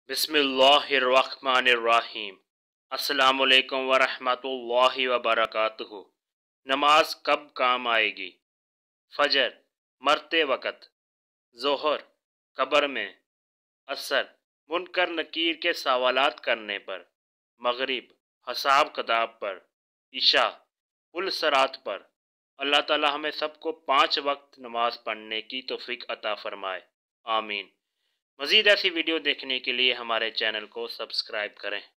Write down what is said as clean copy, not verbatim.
बिस्मिल्लाहिर्रहमानिर्रहीम। अस्सलामुअलैकुम वरहमतुल्लाहि वबरकातुहु। नमाज कब काम आएगी? फजर मरते वक़्त, ज़ोहर कब्र में, असर मुनकर नकीर के सवालात करने पर, मगरिब हिसाब किताब पर, इशा पुल सरात पर। अल्लाह ताला हमें सबको 5 वक्त नमाज पढ़ने की तौफीक अता फरमाए, आमीन। मज़ीद ऐसी वीडियो देखने के लिए हमारे चैनल को सब्सक्राइब करें।